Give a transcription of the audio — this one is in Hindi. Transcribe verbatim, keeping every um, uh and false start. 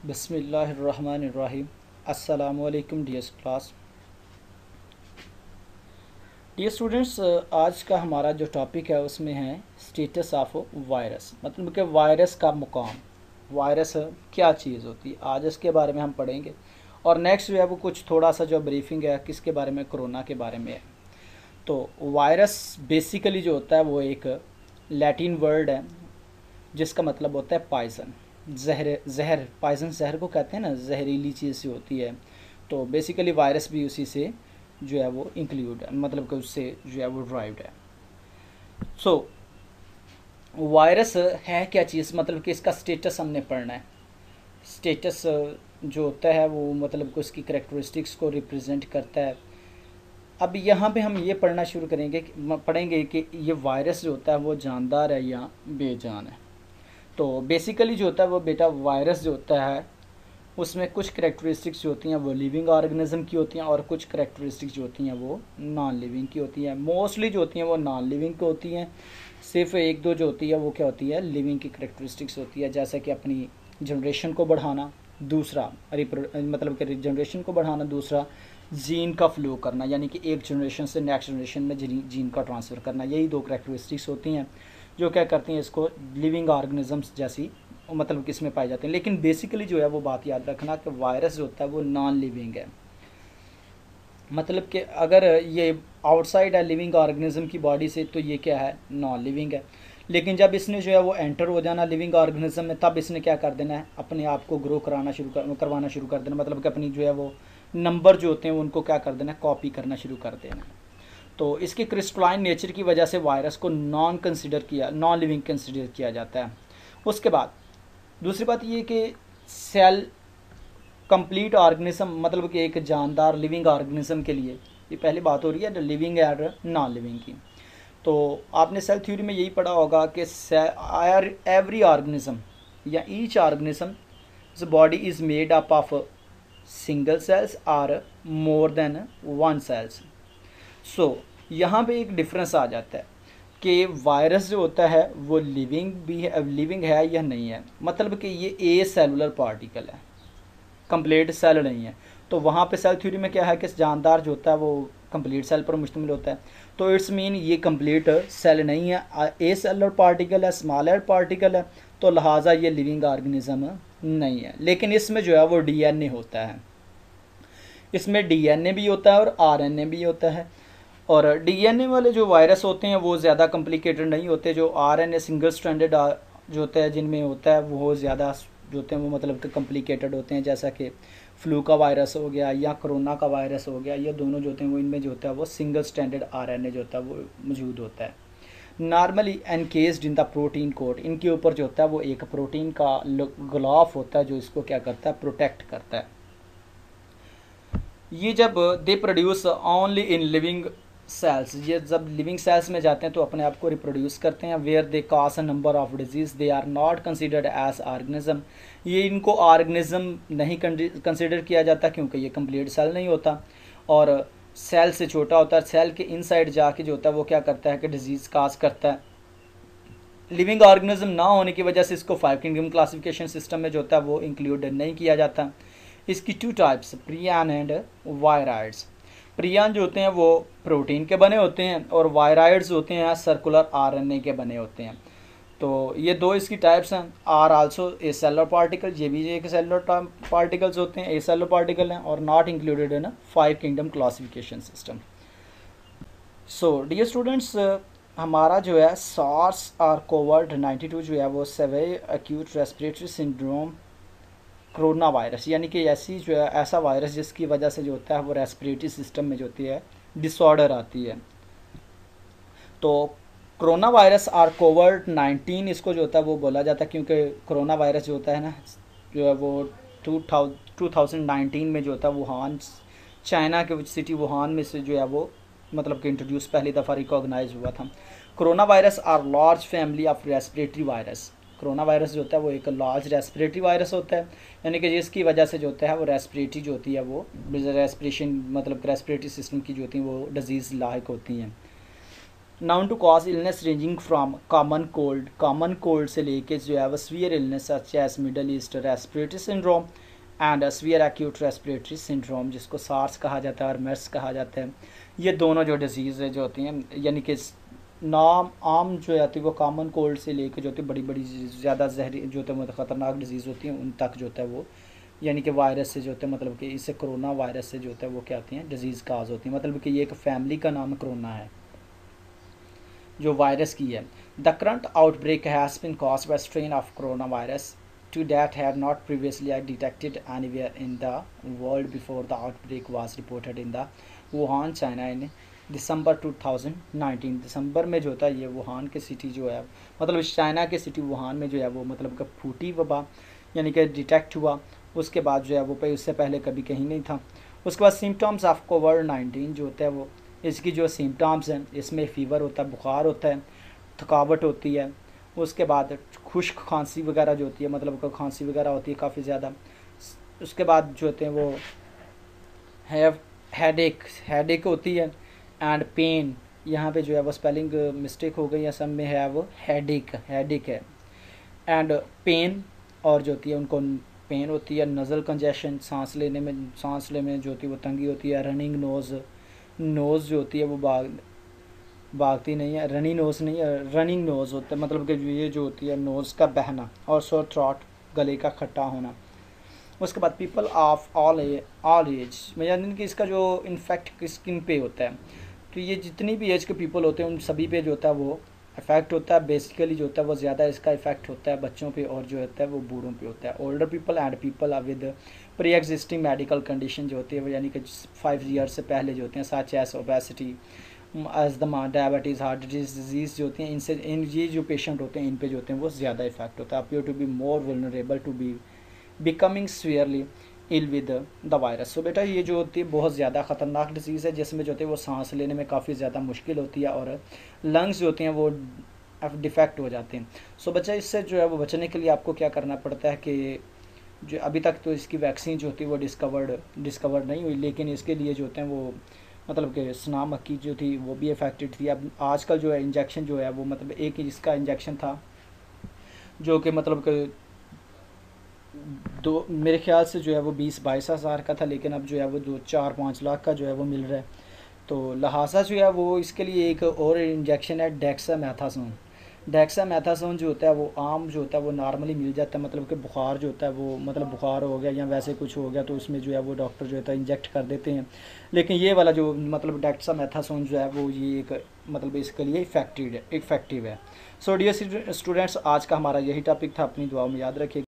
बिस्मिल्लाहिर्रहमानिर्रहीम। अस्सलामुअलैकुम डियर क्लास। डियर स्टूडेंट्स, आज का हमारा जो टॉपिक है उसमें है स्टेटस ऑफ वायरस, मतलब कि वायरस का मुकाम, वायरस क्या चीज़ होती है, आज इसके बारे में हम पढ़ेंगे। और नेक्स्ट जो है वो कुछ थोड़ा सा जो ब्रीफिंग है किसके बारे में, कोरोना के बारे में है। तो वायरस बेसिकली जो होता है वो एक लैटिन वर्ड है जिसका मतलब होता है पॉइजन, जहर। जहर पॉइजन जहर को कहते हैं ना, जहरीली चीज़ जो होती है। तो बेसिकली वायरस भी उसी से जो है वो इंक्लूड है, मतलब कि उससे जो है वो ड्राइव्ड है। सो so, वायरस है क्या चीज़, मतलब कि इसका स्टेटस हमने पढ़ना है। स्टेटस जो होता है वो मतलब कि उसकी करेक्टरिस्टिक्स को रिप्रेजेंट करता है। अब यहाँ पे हम ये पढ़ना शुरू करेंगे, पढ़ेंगे कि ये वायरस जो होता है वो जानदार है या बेजान है। तो बेसिकली जो होता है वो बेटा वायरस जो होता है उसमें कुछ करेक्टरिस्टिक्स जो होती हैं वो लिविंग ऑर्गेनिज्म की होती हैं और कुछ करेक्टरिस्टिक्स जो होती हैं वो नॉन लिविंग की होती हैं। मोस्टली जो होती हैं वो नॉन लिविंग की होती हैं, सिर्फ एक दो जो होती है वो क्या होती है, लिविंग की करेक्टरिस्टिक्स होती है। जैसे कि अपनी जनरेशन को बढ़ाना, दूसरा मतलब कि जनरेशन को बढ़ाना, दूसरा जीन का फ्लो करना, यानी कि एक जनरेशन से नेक्स्ट जनरेशन में जीन का ट्रांसफ़र करना। यही दो करेक्टरिस्टिक्स होती हैं जो क्या करती हैं इसको लिविंग ऑर्गेनिजम्स जैसी मतलब किस में पाए जाते हैं। लेकिन बेसिकली जो है वो बात याद रखना कि वायरस जो होता है वो नॉन लिविंग है, मतलब कि अगर ये आउटसाइड है लिविंग ऑर्गेनिज्म की बॉडी से तो ये क्या है, नॉन लिविंग है। लेकिन जब इसने जो है वो एंटर हो जाना लिविंग ऑर्गेनिज्म में, तब इसने क्या कर देना है, अपने आप को ग्रो कराना शुरू कर करवाना शुरू कर देना, मतलब कि अपनी जो है वो नंबर जो होते हैं उनको क्या कर देना, कॉपी करना शुरू कर देना। तो इसके क्रिस्टलाइन नेचर की वजह से वायरस को नॉन कंसिडर किया नॉन लिविंग कंसिडर किया जाता है। उसके बाद दूसरी बात ये कि सेल कंप्लीट ऑर्गेनिज्म, मतलब कि एक जानदार लिविंग ऑर्गेनिज्म के लिए, ये पहली बात हो रही है लिविंग और नॉन लिविंग की। तो आपने सेल थ्योरी में यही पढ़ा होगा कि एवरी ऑर्गेनिज्म या each organism body is made up of single cells और more than one cells. So यहाँ पे एक डिफरेंस आ जाता है कि वायरस जो होता है वो लिविंग भी है, लिविंग है या नहीं है, मतलब कि ये ए सेलुलर पार्टिकल है, कंप्लीट सेल नहीं है। तो वहाँ पे सेल थ्योरी में क्या है कि जानदार जो होता है वो कंप्लीट सेल पर मुश्तमिल होता है। तो इट्स मीन ये कंप्लीट सेल नहीं है, ए सेलुलर पार्टिकल है, स्मॉलर पार्टिकल है, तो लिहाजा ये लिविंग ऑर्गेनिज्म नहीं है। लेकिन इसमें जो है वो डीएनए होता है, इसमें डीएनए भी होता है और आरएनए भी होता है। और डीएनए वाले जो वायरस होते हैं वो ज़्यादा कॉम्प्लिकेटेड नहीं होते। जो आरएनए सिंगल स्ट्रैंडेड जो होता है जिनमें होता है वो ज़्यादा जो होते हैं वो मतलब कि कॉम्प्लिकेटेड होते हैं, जैसा कि फ्लू का वायरस हो गया या कोरोना का वायरस हो गया, ये दोनों जो होते हैं वो इनमें जो होता है वो सिंगल स्ट्रैंडेड आरएनए जो होता है वो मौजूद होता है। Normally encased in the protein coat, इनके ऊपर जो होता है वो एक प्रोटीन का ग्लाफ होता है जो इसको क्या करता है, प्रोटेक्ट करता है। ये जब they produce only in living cells, ये जब लिविंग सेल्स में जाते हैं तो अपने आप को रिप्रोड्यूस करते हैं। Where they cause a number of disease they are not considered as organism, ये इनको ऑर्गेनिज्म नहीं कंसिडर किया जाता क्योंकि ये कंप्लीट सेल नहीं होता और सेल से छोटा होता है। सेल के इनसाइड जाके जो होता है वो क्या करता है कि डिजीज़ काज करता है। लिविंग ऑर्गेनिज्म ना होने की वजह से इसको फाइव किंगडम क्लासिफिकेशन सिस्टम में जो होता है वो इंक्लूड नहीं किया जाता। इसकी two types, prion and viroids. Prion जो होते हैं वो प्रोटीन के बने होते हैं और वायराइड्स होते हैं सर्कुलर आरएनए के बने होते हैं। तो ये दो इसकी टाइप्स हैं। Are also acellular particle, ये भी एक सेलुलर पार्टिकल्स होते हैं, ए सेलुलर पार्टिकल हैं और not included in five kingdom classification system. So dear students, हमारा जो है सार्स और कोविड नाइन्टी टू जो है वो severe acute respiratory syndrome corona virus, यानी कि ऐसी जो है ऐसा वायरस जिसकी वजह से जो होता है वो रेस्पिरेटरी सिस्टम में जो होती है डिसऑर्डर आती है। तो कोरोना वायरस और कोविड नाइन्टीन इसको जो होता है वो बोला जाता है क्योंकि कोरोना वायरस जो होता है ना जो है वो टू थाउजेंड नाइनटीन में जो होता है वुहान, चाइना के सिटी वुहान में से जो है वो मतलब कि इंट्रोड्यूस पहली दफ़ा रिकॉग्नाइज हुआ था। Corona virus are large family of respiratory virus, corona virus जो होता है वो एक लार्ज रेस्पिरेटरी वायरस होता है, यानी कि जिसकी वजह से जो होता है वो रेस्पिरेटरी जो होती है वो रेस्पिरेशन मतलब रेस्पिरेटरी सिस्टम की जो होती है वो डिजीज़ लायक होती हैं। Known to cause illness ranging from common cold, common cold से लेके जो है वो severe illness such as Middle East respiratory syndrome and severe acute respiratory syndrome, जिसको सार्स कहा जाता है और मेर्स कहा जाता है। ये दोनों जो डिजीज़ जो होती हैं, यानी कि नाम आम जो होती है वो कॉमन कोल्ड से लेकर जो होती है बड़ी बड़ी ज़्यादा जहरी जो होता है मतलब ख़तरनाक डिजीज़ होती हैं उन तक जो होता है वो, यानी कि वायरस से जो होता है मतलब कि इससे कोरोना वायरस से जो होता है वो क्या होती हैं डिजीज़ काज होती है। मतलब कि ये एक फैमिली का नाम कोरोना है जो वायरस की है। The current outbreak has been caused by strain of corona virus to that had not previously detected anywhere in the world before the outbreak was reported in the Wuhan, China in December two thousand nineteen. दिसंबर में जो होता है ये वुहान के सिटी जो है मतलब चाइना के सिटी वुहान में जो है वो मतलब का फूटी वबा यानी कि डिटेक्ट हुआ। उसके बाद जो है वो पे उससे पहले कभी कहीं नहीं था। उसके बाद सिम्टम्स ऑफ कोविड नाइनटीन जो होता है वो इसकी जो सिम्टम्स हैं इसमें फ़ीवर होता है, बुखार होता है, थकावट होती है। उसके बाद खुश्क खांसी वगैरह जो होती है मतलब खांसी वगैरह होती है काफ़ी ज़्यादा। उसके बाद जो होते हैं वो हैव हेडेक हेडेक होती है एंड पेन, यहाँ पे जो है वो स्पेलिंग मिस्टेक हो गई है, सब में है वो हेडेक हेडेक है एंड पेन, और जो होती है उनको पेन होती है। नज़ल कंजेशन, सांस लेने में सांस लेने में जो होती है वो तंगी होती है। रनिंग नोज़, नोज़ जो होती है वो बाग भागती नहीं है, रनिंग नोज़ नहीं है, रनिंग नोज़ होता है मतलब कि ये जो होती है नोज़ का बहना, और सोर थ्रॉट, गले का खट्टा होना। उसके बाद people of all all age में यानी कि इसका जो इन्फेक्ट स्किन पे होता है, तो ये जितनी भी एज के पीपल होते हैं उन सभी पे जो होता है वो इफेक्ट होता है। बेसिकली जो होता है वो ज़्यादा इसका इफेक्ट होता है बच्चों पे और जो होता है वो बूढ़ों पे होता है। Older people and people with pre existing medical condition जो होती है वो यानी कि फाइव ईयर से पहले जो होते हैं, such as obesity, asthma, diabetes, heart disease disease जो होती हैं, इनसे इन ये जो पेशेंट होते हैं इन पे जो होते हैं वो ज़्यादा इफेक्ट होता है। Appear to be more vulnerable to be becoming severely ill with the virus. So बेटा ये जो होती है बहुत ज़्यादा ख़तरनाक डिजीज़ है जिसमें जो होती है वो सांस लेने में काफ़ी ज़्यादा मुश्किल होती है और लंग्स जो होती हैं वो डिफेक्ट हो जाते हैं। सो बच्चा इससे जो है वो बचने के लिए आपको क्या करना पड़ता है कि जो अभी तक तो इसकी वैक्सीन जो होती है वो डिस्कवर्ड डिस्कवर नहीं हुई, लेकिन इसके लिए जो होते हैं वो मतलब कि सना मक्खी जो थी वो भी अफेक्टेड थी। अब आजकल जो है इंजेक्शन जो है वो मतलब एक ही इसका इंजेक्शन था जो कि मतलब कि दो मेरे ख्याल से जो है वो बीस बाईस हज़ार का था, लेकिन अब जो है वो दो चार पाँच लाख का जो है वो मिल रहा है। तो लिहाजा जो है वो इसके लिए एक और इंजेक्शन है डेक्सामेथासोन। डेक्सामेथासोन जो होता है वो आम जो होता है वो नॉर्मली मिल जाता है, मतलब कि बुखार जो होता है वो मतलब बुखार हो गया या वैसे कुछ हो गया तो उसमें जो है वो डॉक्टर जो होता है इंजेक्ट कर देते हैं। लेकिन ये वाला जो मतलब डेक्सामेथासोन जो है वो ये एक मतलब इसके लिए इफेक्टिव है इफेक्टिव है। सो डियर स्टूडेंट्स, आज का हमारा यही टॉपिक था, अपनी दुआओं में याद रखिए।